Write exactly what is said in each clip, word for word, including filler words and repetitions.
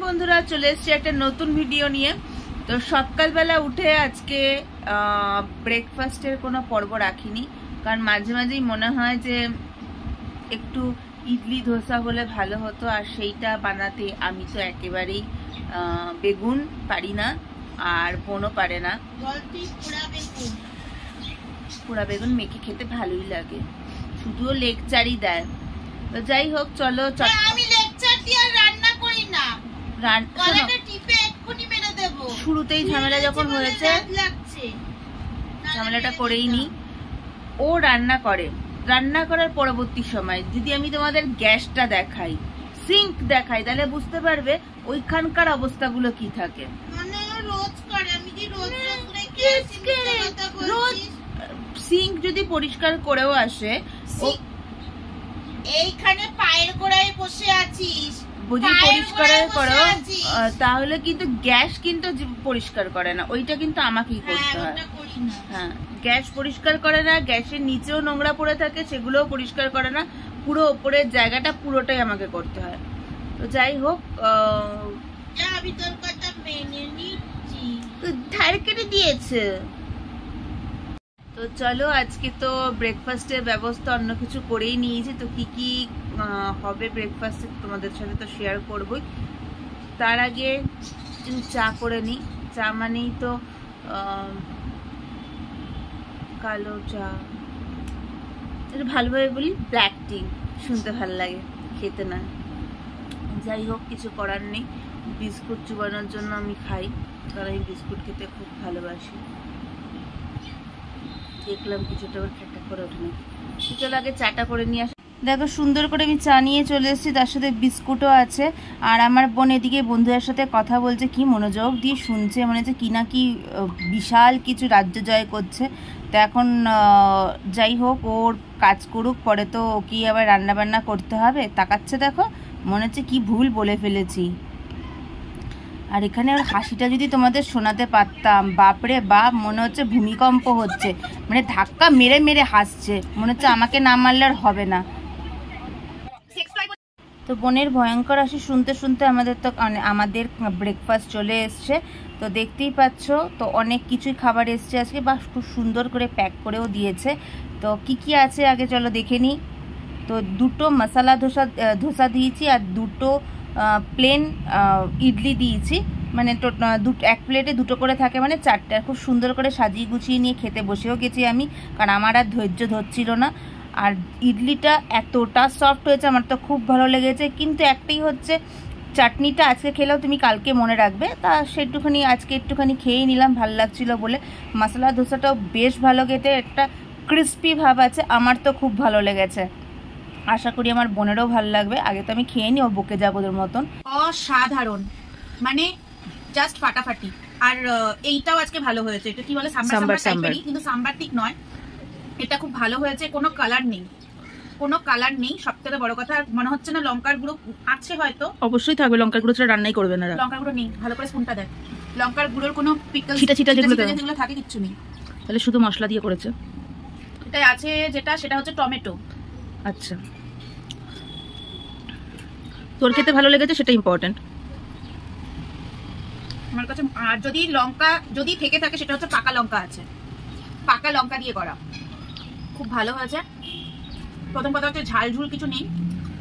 বন্ধুরা, চলে এসেছি একটা নতুন ভিডিও নিয়ে। তো সকালবেলা উঠে আজকে ব্রেকফাস্টের কোনো পর্ব রাখিনি, কারণ মাঝে মাঝেই মনে হয় যে একটু ইডলি ধোসা হলে ভালো হতো, আর সেইটা বানাতে আমি তো একেবারেই বেগুন পারি না, আর বোনও পারে না। পোড়া বেগুন মেখে খেতে ভালোই লাগে, শুধুও লেকচারই দেয়। তো যাই হোক, চলো আমি লেকচার দিয়ে রান্না করি না, কলাটা টিপে এক্ষুনি মেরে দেব। শুরুতেই ঝামেলা যখন হয়েছে ঝামেলাটা করেই নি। ও রান্না করে, রান্না করার পরবর্তী সময় যদি আমি তোমাদের গ্যাসটা দেখাই, সিঙ্ক দেখাই, তাহলে বুঝতে পারবে ওইখানকার অবস্থাগুলো কি থাকে। মানে রোজ করে, আমি কি রোজ রোজ সিঙ্ক যদি পরিষ্কার করেও আসে, এইখানে পায়ের গোড়ায় বসে আছিস, বুঝি পরিষ্কার করো, তাহলে কিন্তু গ্যাস কিন্তু পরিষ্কার করে না, ওইটা কিন্তু আমাকেই করতে হয়। হ্যাঁ, গ্যাস পরিষ্কার করে না, গ্যাসের নিচেও নোংরা পড়ে থাকে, সেগুলোও পরিষ্কার করে না, পুরো ওপরের জায়গাটা পুরোটাই আমাকে করতে হয়। তো যাই হোক, আমি তোর কথা মেনে নিচ্ছি, ধার কেটে দিয়েছে। তো চলো, আজকে তো ব্রেকফাস্টের ব্যবস্থা অন্য কিছু করেই নিয়েছি, তো কি কি হবে ব্রেকফাস্টে তোমাদের সাথে তো শেয়ার করবই। তার আগে চা করে নিই। চা মানেই তো কালো চা, এটা ভালোভাবে বলি ব্ল্যাক টি, শুনতে ভালো লাগে, খেতে না। যাই হোক, কিছু করার নেই, বিস্কুট চুবানোর জন্য আমি খাই, কারণ আমি বিস্কুট খেতে খুব ভালোবাসি। দেখলাম কিছুটা আবার ঠাট্টা করে ওঠে নাকি। চলো আগে চাটা করে নিয়ে আসি। দেখো, সুন্দর করে আমি চা নিয়ে চলে এসেছি, তার সাথে বিস্কুটও আছে। আর আমার বোন এদিকে বন্ধুদের সাথে কথা বলছে, কি মনোযোগ দিয়ে শুনছে, মনে হচ্ছে কি না কি বিশাল কিছু রাজ্য জয় করছে। তো এখন যাই হোক, ওর কাজ করুক, পরে তো ওকে আবার রান্না বান্না করতে হবে। তাকাচ্ছে দেখো, মনে হচ্ছে কি ভুল বলে ফেলেছি। আর এখানে ওর হাসিটা যদি তোমাদের শোনাতে পারতাম, বাপরে বাপ, মনে হচ্ছে ভূমিকম্প হচ্ছে, মানে ধাক্কা মেরে মেরে হাসছে, মনে হচ্ছে আমাকে না মারলে আর হবে না। তো বোনের ভয়ঙ্কর হাসি শুনতে শুনতে আমাদের তো আমাদের ব্রেকফাস্ট চলে এসছে। তো দেখতেই পাচ্ছ, তো অনেক কিছুই খাবার এসছে আজকে, বা খুব সুন্দর করে প্যাক করেও দিয়েছে। তো কি কি আছে আগে চলো দেখে নিই। তো দুটো মশলা ধোসা ধোসা দিয়েছি, আর দুটো প্লেন ইডলি দিয়েছি, মানে দুটো এক প্লেটে দুটো করে থাকে, মানে চারটে। খুব সুন্দর করে সাজিয়ে গুছিয়ে নিয়ে খেতে বসেও গেছি আমি, কারণ আমার আর ধৈর্য ধরছিল না। আর ইডলিটা এতটা সফট হয়েছে, আমার তো খুব ভালো লেগেছে। কিন্তু একটাই হচ্ছে, চাটনিটা আজকে খেলেও তুমি কালকে মনে রাখবে, তা সেটুখানি আজকে একটুখানি খেয়েই নিলাম, ভালো লাগছিল বলে। মশলা ধোসাটাও বেশ ভালো খেতে, একটা ক্রিস্পি ভাব আছে, আমার তো খুব ভালো লেগেছে। আশা করি আমার বোনেরও ভালো লাগবে। আগে তো আমি খেয়ে নি, ও বকে যাবো ওদের মতন। অসাধারণ, মানে জাস্ট ফাটাফাটি। আর এইটাও আজকে ভালো হয়েছে, এটা কি বলে সাম্বার টাইপেরই, কিন্তু সাম্বার ঠিক নয়, এটা খুব ভালো হয়েছে। কোনো কালার নেই, কোনো কালার নেই, সবথেকে বড় কথা। মনে হচ্ছে না লঙ্কার গুঁড়ো আছে, হয়তো অবশ্যই থাকবে, লঙ্কার গুঁড়ো ছাড়া রান্নাই করবে না। লঙ্কার গুঁড়ো নেই, ভালো করে স্পুনটা দেখ, লঙ্কার গুঁড়োর কোনো পিকল ছিটা ছিটা যেগুলো যেগুলো থাকে কিচ্ছু নেই, তাহলে শুধু মশলা দিয়ে করেছে। এটাই আছে যেটা, সেটা হচ্ছে টমেটো। আচ্ছা, তোর খেতে ভালো লেগেছে সেটা ইম্পর্টেন্ট আমার কাছে। আর যদি লঙ্কা যদি থেকে থাকে, সেটা হচ্ছে পাকা লঙ্কা আছে, পাকা লঙ্কা দিয়ে করা, খুব ভালো হয়েছে। প্রথম কথা হচ্ছে ঝাল ঝুল কিছু নেই।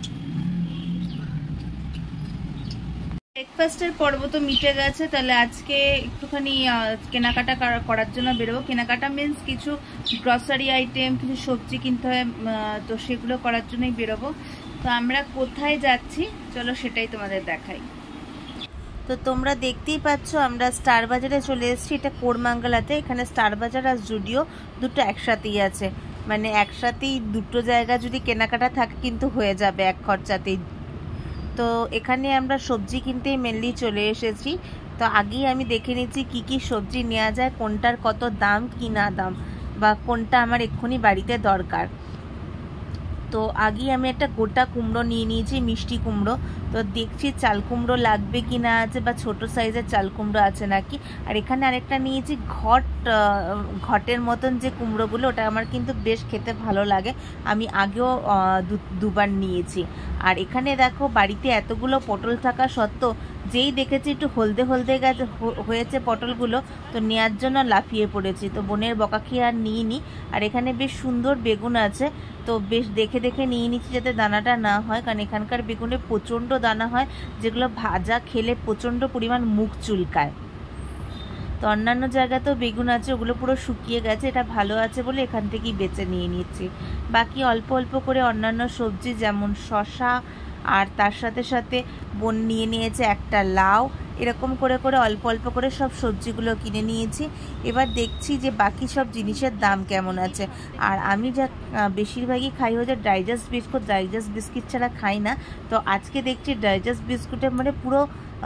ব্রেকফাস্টের পর্ব তো মিটে গেছে, তাহলে আজকে একটুখানি কেনাকাটা করার জন্য বেরোবো। কেনাকাটা মিনস কিছু গ্রসারি আইটেম, কিছু সবজি কিনতে হয়, তো সেগুলো করার জন্যই বেরোবো। তো আমরা কোথায় যাচ্ছি চলো সেটাই তোমাদের দেখাই। তো তোমরা দেখতেই পাচ্ছ, আমরা স্টার বাজারে চলে এসেছি, এটা কোরমাঙ্গলাতে। এখানে স্টার বাজার আর জুডিও দুটো একসাথেই আছে, মানে একসাথেই দুটো জায়গা যদি কেনাকাটা থাকে কিন্তু হয়ে যাবে এক খরচাতেই। তো এখানে আমরা সবজি কিনতেই মেনলি চলে এসেছি। তো আগেই আমি দেখে নিচ্ছি কি কি সবজি নেওয়া যায়, কোনটার কত দাম কি না দাম, বা কোনটা আমার এক্ষুনি বাড়িতে দরকার। তো আগেই আমি একটা গোটা কুমড়ো নিয়ে নিয়েছি, মিষ্টি কুমড়ো। তো দেখছি চাল কুমড়ো লাগবে কি না আছে, বা ছোট সাইজের চাল কুমড়ো আছে নাকি। আর এখানে আরেকটা নিয়েছি ঘট, ঘটের মতন যে কুমড়োগুলো, ওটা আমার কিন্তু বেশ খেতে ভালো লাগে, আমি আগেও দুবার নিয়েছি। আর এখানে দেখো বাড়িতে এতগুলো পটল থাকা সত্ত্বেও যেই দেখেছি একটু হলদে হলদে গাছ হয়েছে পটলগুলো, তো নেওয়ার জন্য লাফিয়ে পড়েছি। তো বোনের বকা খেয়ে আর নিইনি। আর এখানে বেশ সুন্দর বেগুন আছে, তো বেশ দেখে দেখে নিয়ে নিচ্ছি যাতে দানাটা না হয়, কারণ এখানকার বেগুনে প্রচণ্ড দানা হয়, যেগুলো ভাজা খেলে প্রচণ্ড পরিমাণ মুখ চুলকায়। তো অন্যান্য জায়গাতেও বেগুন আছে, ওগুলো পুরো শুকিয়ে গেছে, এটা ভালো আছে বলে এখান থেকেই বেছে নিয়ে নিচ্ছি। বাকি অল্প অল্প করে অন্যান্য সবজি যেমন শসা, আর তার সাথে সাথে বোন নিয়ে নিয়েছে একটা লাউ, এরকম করে করে অল্প অল্প করে সব সবজিগুলো কিনে নিয়েছি। এবার দেখছি যে বাকি সব জিনিসের দাম কেমন আছে। আর আমি যা বেশিরভাগই খাই হচ্ছে ডাইজেস্ট বিস্কুট, ডাইজেস্ট বিস্কিট ছাড়া খাই না। তো আজকে দেখছি ডাইজেস্ট বিস্কুটের মানে পুরো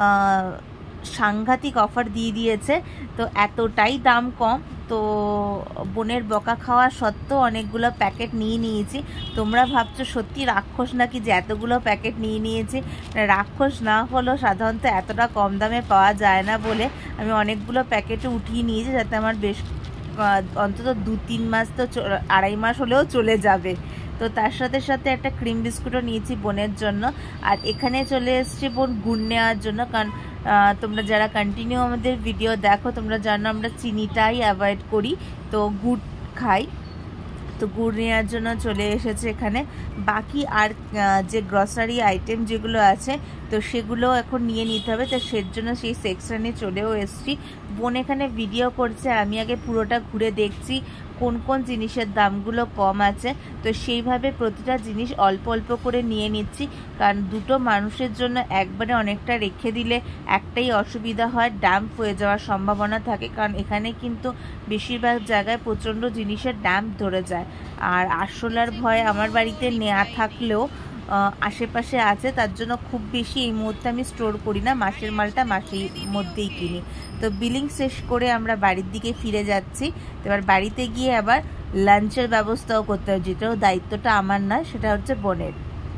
সাংঘাতিক অফার দিয়ে দিয়েছে, তো এতটাই দাম কম। তো বোনের বকা খাওয়া সত্ত্বেও অনেকগুলো প্যাকেট নিয়ে নিয়েছি। তোমরা ভাবছো সত্যি রাক্ষস নাকি যে এতগুলো প্যাকেট নিয়ে নিয়েছি? রাক্ষস না হলেও সাধারণত এতটা কম দামে পাওয়া যায় না বলে আমি অনেকগুলো প্যাকেটে উঠিয়ে নিয়েছি, যাতে আমার বেশ অন্তত দু তিন মাস তো আড়াই মাস হলেও চলে যাবে। তো তার সাথে সাথে একটা ক্রিম বিস্কুটও নিয়েছি বোনের জন্য। আর এখানে চলে এসেছি বোন গুড় নেওয়ার জন্য, কারণ তোমরা যারা কন্টিনিউ আমাদের ভিডিও দেখো তোমরা জানো আমরা চিনিটাই অ্যাভয়েড করি, তো গুড় খাই। তো গুড় নেওয়ার জন্য চলে এসেছে এখানে। বাকি আর যে গ্রসারি আইটেম যেগুলো আছে তো সেগুলো এখন নিয়ে নিতে হবে, তো সের জন্য সেই সেকশনে চলেও এসেছি। বোন এখানে ভিডিও করছে আর আমি আগে পুরোটা ঘুরে দেখছি কোন কোন জিনিসের দামগুলো কম আছে। তো সেইভাবে প্রতিটা জিনিস অল্প অল্প করে নিয়ে নিচ্ছি, কারণ দুটো মানুষের জন্য একবারে অনেকটা রেখে দিলে একটাই অসুবিধা হয়, ড্যাম্প হয়ে যাওয়ার সম্ভাবনা থাকে, কারণ এখানে কিন্তু বেশিরভাগ জায়গায় প্রচণ্ড জিনিসের ড্যাম্প ধরে যায়। আর আরশোলার ভয় আমার বাড়িতে নেওয়া থাকলেও আশেপাশে আছে, তার জন্য খুব বেশি এই মুহূর্তে আমি স্টোর করি না, মাসের মালটা মাসের মধ্যেই কিনি। তো বিলিং শেষ করে আমরা বাড়ির দিকে ফিরে যাচ্ছি। তো এবার বাড়িতে গিয়ে আবার লাঞ্চের ব্যবস্থাও করতে হবে, যেটাও দায়িত্বটা আমার নয়, সেটা হচ্ছে বোনের।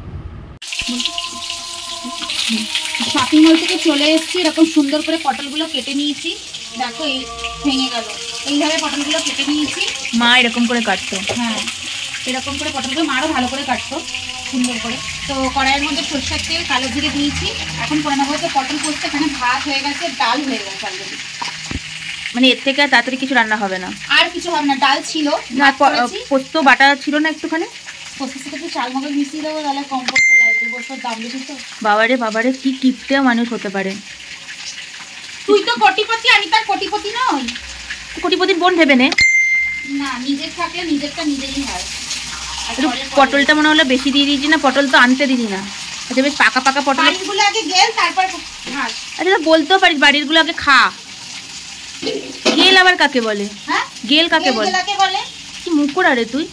শপিং মল থেকে চলে এসেছি, এরকম সুন্দর করে পটলগুলো কেটে নিয়েছি, দেখো এই ভেঙে গেল, এইভাবে পটলগুলো কেটে নিয়েছি। মা এরকম করে কাটতো, হ্যাঁ এরকম করে পটলগুলো মারও ভালো করে কাটতো সুন্দর করে। তো কড়াইয়ের মধ্যে সরষের তেল, কালো জিরে দিয়েছি, এখন করে নেবো হচ্ছে পটল পোস্ত। এখানে ভাত হয়ে গেছে, ডাল হয়ে গেছে অলরেডি, মানে এর থেকে তাড়াতাড়ি কিছু রান্না হবে না, আর কিছু হবে না। ডাল ছিল না, পোস্ত বাটা ছিল না একটুখানি, পোস্তের সাথে একটু চাল মগজ মিশিয়ে দেবো, তাহলে কম পড়তে লাগবে, বছর দাম বেশি তো। বাবারে বাবারে কি কিপটে মানুষ হতে পারে। তুই তো কোটিপতি, আমি তার কোটিপতি নই। কোটিপতির বোন ভেবে নে না, নিজের থাকলে নিজেরটা নিজেরই হয়। পটলটা মনে হলো বেশি দিয়ে দিয়েছি না, পটল তো আনতে দিলি না। আচ্ছা বেশ পাকা পাকা পটল গুলো আগে গেল, তারপর আচ্ছা বলতেও পারিস বাড়ির গুলো আগে খা। গেল আবার কাকে বলে? হ্যাঁ গেল কাকে বলে? কি মুখোড়া রে তুই,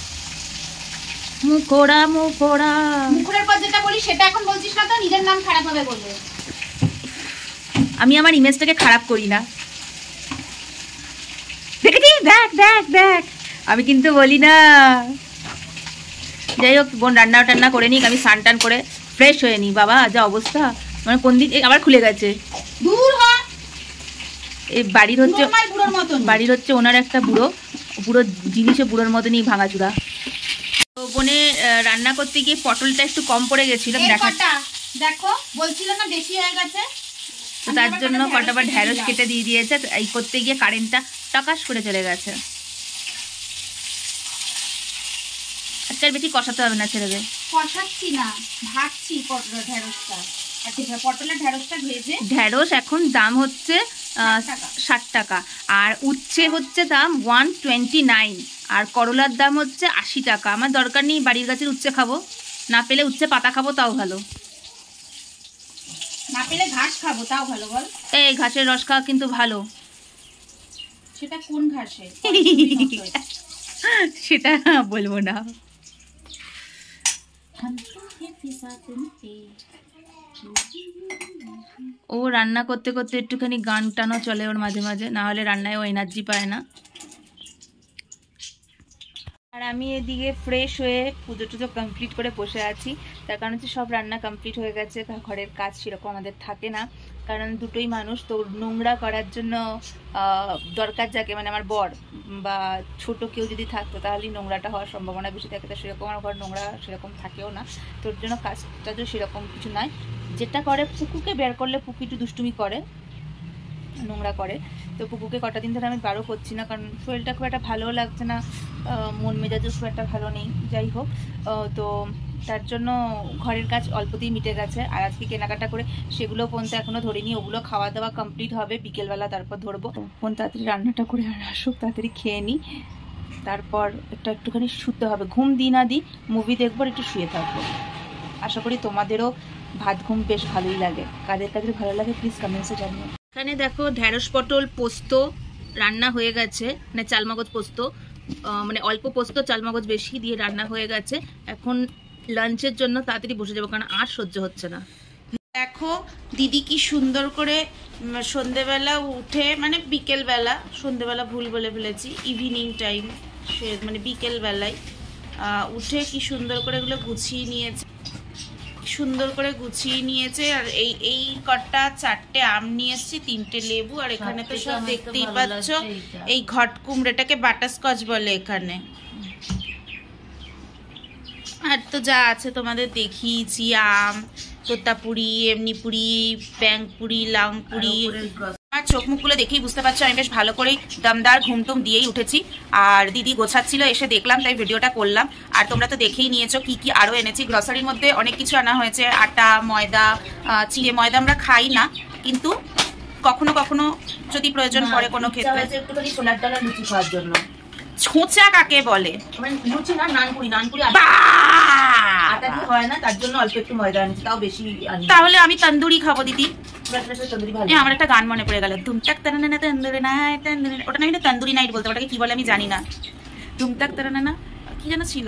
মুখোড়া মুখোড়া। মুখোড়ার পর যেটা বলি সেটা এখন বলছিস না তো, নিজের নাম খারাপ হবে বলে। আমি আমার ইমেজটাকে খারাপ করি না, দেখেছিস? দেখ দেখ দেখ, আমি কিন্তু বলি না। যাই হোক বোন রান্না টান্না করে নিক, আমি স্নান টান করে ফ্রেশ হয়ে নিই। বাবা যা অবস্থা, মানে কোন দিক আবার খুলে গেছে। দূর হ, এই বাড়ির হচ্ছে বুড়োর মতন, বাড়ির হচ্ছে ওনার একটা বুড়ো, বুড়ো জিনিসে বুড়োর মতনই ভাঙাচুরা। তো বোনে রান্না করতে গিয়ে পটলটা একটু কম পড়ে গেছিল, দেখো বলছিল না বেশি হয়ে গেছে, তো তার জন্য কটা বার ঢ্যাঁড়স কেটে দিয়ে দিয়েছে। এই করতে গিয়ে কারেন্টটা টাকাশ করে চলে গেছে। আজকে আর বেশি কষাতে হবে না, ছেড়ে দে। কষাচ্ছি না, ভাজছি ঢ্যাঁড়সটা। আচ্ছা পটলের ঢ্যাঁড়সটা ভেজে, ঢ্যাঁড়স এখন দাম হচ্ছে ষাট টাকা, আর উচ্ছে হচ্ছে দাম ওয়ান টোয়েন্টি নাইন, আর করলার দাম হচ্ছে আশি টাকা। আমার দরকার নেই বাড়ির গাছের উচ্ছে খাবো, না পেলে উচ্ছে পাতা খাবো তাও ভালো, না পেলে ঘাস খাবো তাও ভালো। বল এই ঘাসের রস খাওয়া কিন্তু ভালো। সেটা কোন ঘাসে সেটা বলবো না। ও রান্না করতে করতে একটুখানি গান টানও চলে ওর মাঝে মাঝে, না হলে রান্নায় ও এনার্জি পায় না। আর আমি এদিকে ফ্রেশ হয়ে পুজো টুজো কমপ্লিট করে বসে আছি। তার কারণ হচ্ছে সব রান্না কমপ্লিট হয়ে গেছে, ঘরের কাজ সেরকম আমাদের থাকে না, কারণ দুটোই মানুষ তো নোংরা করার জন্য দরকার যাকে মানে আমার বর বা ছোট কেউ যদি থাকতো তাহলেই নোংরাটা হওয়ার সম্ভাবনা বেশি থাকে। তো সেরকম আমার ঘর নোংরা সেরকম থাকেও না, তোর জন্য কাজটা তো সেরকম কিছু নয়। যেটা করে পুকুকে বের করলে পুকু একটু দুষ্টুমি করে, নোংরা করে। তো পুকুকে কটা দিন ধরে আমি বারও করছি না, কারণ শরীরটা খুব একটা ভালোও লাগছে না, মন মেজাজও খুব একটা ভালো নেই। যাই হোক, তো তার জন্য ঘরের কাজ অল্পতেই মিটে গেছে। আর আজকে কেনাকাটা করে সেগুলো পর্যন্ত এখনও ধরিনি, ওগুলো খাওয়া দাওয়া কমপ্লিট হবে বিকেলবেলা, তারপর ধরবো। ফোন তাড়াতাড়ি রান্নাটা করে আর আসুক, তাড়াতাড়ি খেয়ে নিই, তারপর একটু একটুখানি শুতে হবে। ঘুম দিই না দিই, মুভি দেখবো, একটু শুয়ে থাকবো। আশা করি তোমাদেরও ভাত ঘুম বেশ ভালোই লাগে। কাদের কাদের ভালো লাগে প্লিজ কমেন্টসে জানিও। এখানে দেখো ঢ্যাঁড়স পটল পোস্ত রান্না হয়ে গেছে, মানে চালমগজ পোস্ত, মানে অল্প পোস্ত চালমগজ বেশি দিয়ে রান্না হয়ে গেছে। এখন লাঞ্চের জন্য তাড়াতাড়ি বসে যাবো, কারণ আর সহ্য হচ্ছে না। দেখো দিদি কি সুন্দর করে সন্ধেবেলা উঠে, মানে বিকেলবেলা, সন্ধেবেলা ভুল বলে ফেলেছি, ইভিনিং টাইম, সে মানে বিকেলবেলায় উঠে কি সুন্দর করে এগুলো গুছিয়ে নিয়েছে, সুন্দর করে গুছিয়ে নিয়েছে। আর এই এই কটা চারটে আম নিয়ে এসেছি, তিনটে লেবু, আর এখানে তো সব দেখতেই পাচ্ছ এই ঘট কুমড়োটাকে বাটারস্কচ বলে এখানে। আর তো যা আছে তোমাদের দেখিয়েছি, আম, তোতাপুরি, এমনি পুরি, ব্যাং পুরি, লাং পুরি। আমার চোখ মুখগুলো দেখেই বুঝতে পারছো আমি বেশ ভালো করেই দমদার ঘুমটুম দিয়েই উঠেছি। আর দিদি গোছাচ্ছিল, এসে দেখলাম, তাই ভিডিওটা করলাম। আর তোমরা তো দেখেই নিয়েছো কি কি আরও এনেছি। গ্রসারির মধ্যে অনেক কিছু আনা হয়েছে, আটা, ময়দা, চিড়ে। ময়দা আমরা খাই না, কিন্তু কখনো কখনো যদি প্রয়োজন পড়ে কোনো ক্ষেত্রে। একটুখানি ছোলার ডালা লুচি খাওয়ার জন্য। ছোঁচা কাকে বলে? লুচি না, নানপুরি। নানপুরি আটা দিয়ে হয় না, তার জন্য অল্প একটু ময়দা আনছি, তাও বেশি। তাহলে আমি তন্দুরি খাবো দিদি। আমার একটা গান মনে পড়ে গেল, ধুমটাক তারানা তন্দুরি নাইট, তন্দুরি। ওটা না কিন্তু তন্দুরি নাইট বলতে, ওটাকে কি বলে আমি জানি না। ধুমটাক তারানা কি যেন ছিল,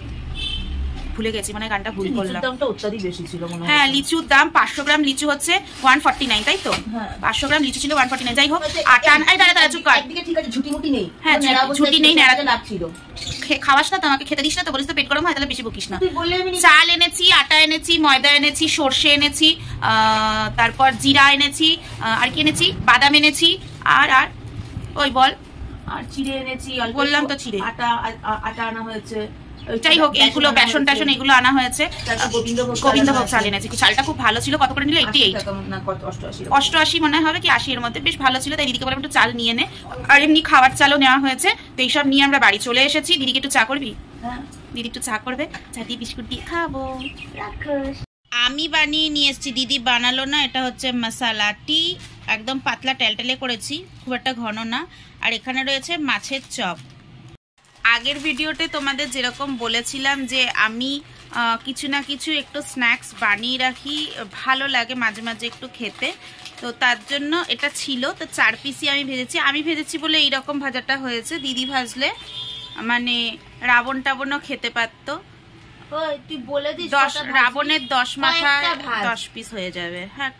ভুলে গেছি, মানে গানটা ভুল করলাম। দামটা অত্যাধিক বেশি ছিল মনে হয়। হ্যাঁ, লিচুর দাম পাঁচশো গ্রাম লিচু হচ্ছে ওয়ান ফর্টি নাইন, তাই তো? পাঁচশো গ্রাম লিচু ছিল ওয়ান ফর্টি নাইন। যাই হোক, আটা চুপ কর। ঠিক আছে, ঝুটি মুটি নেই। হ্যাঁ, ঝুটি নেই, নেড়াতে লাভ ছিল। খাওয়াস না তো, আমাকে খেতে দিস না তো, বলিস তো পেট গরম হয়, তাহলে বেশি বকিস না। চাল এনেছি, আটা এনেছি, ময়দা এনেছি, সর্ষে এনেছি, তারপর জিরা এনেছি, আর কি এনেছি, বাদাম এনেছি, আর আর ওই বল, আর চিড়ে এনেছি। বললাম তো চিড়ে। আটা আটা আনা হয়েছে। যাই হোক, এইগুলো বেসন টেসন এগুলো আনা হয়েছে। গোবিন্দভোগ চাল এনেছি, চালটা খুব ভালো ছিল। কত করে নিল? এইটি এইট, অষ্টআশি মনে হবে কি আশি এর মধ্যে, বেশ ভালো ছিল। তাই দিদিকে বললাম একটু চাল নিয়ে নে। আর এমনি খাওয়ার চালও নেওয়া হয়েছে। তো এইসব নিয়ে আমরা বাড়ি চলে এসেছি। দিদিকে একটু চা করবি? দিদি একটু চা করবে, চা দিয়ে বিস্কুট দিয়ে খাবো। আমি বানিয়ে নিয়ে এসেছি, দিদি বানালো না। এটা হচ্ছে মশালা টি, একদম পাতলা টেলটেলে করেছি, খুব একটা ঘন না। আর এখানে রয়েছে মাছের চপ। আগের ভিডিওতে তোমাদের যেরকম বলেছিলাম যে আমি কিছু না কিছু একটু স্ন্যাক্স বানিয়ে রাখি, ভালো লাগে মাঝে মাঝে একটু খেতে। তো তার জন্য এটা ছিল। তো চার পিসই আমি ভেজেছি। আমি ভেজেছি বলে এইরকম ভাজাটা হয়েছে। দিদি ভাজলে মানে রাবণ টাবণও খেতে পারতো। তুই বলে দিস, দশ রাবণের দশ মাথা দশ পিস হয়ে যাবে। হ্যাঁ,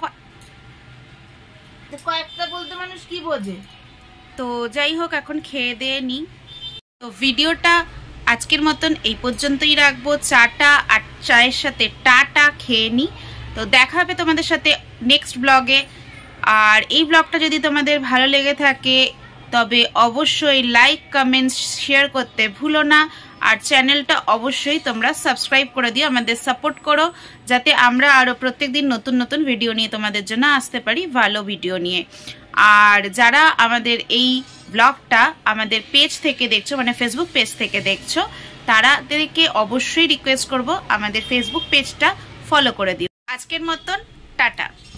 কয়েকটা বলতে মানুষ কি বোঝে। তো যাই হোক, এখন খেয়ে দিয়ে নি। তো ভিডিওটা আজকের মতন এই পর্যন্তই রাখবো। চাটা আর চায়ের সাথে টাটা খেয়ে নি। তো দেখা হবে তোমাদের সাথে নেক্সট ব্লগে। আর এই ব্লগটা যদি তোমাদের ভালো লেগে থাকে তবে অবশ্যই লাইক, কমেন্টস, শেয়ার করতে ভুলো না। আর চ্যানেলটা অবশ্যই তোমরা সাবস্ক্রাইব করে দিও, আমাদের সাপোর্ট করো, যাতে আমরা আরও প্রত্যেকদিন নতুন নতুন ভিডিও নিয়ে তোমাদের জন্য আসতে পারি, ভালো ভিডিও নিয়ে। আর যারা আমাদের এই ব্লগটা আমাদের পেজ থেকে দেখছো, মানে ফেসবুক পেজ থেকে দেখছো, তাদেরকে অবশ্যই রিকোয়েস্ট করব আমাদের ফেসবুক পেজটা ফলো করে দিও। আজকের মতন টাটা।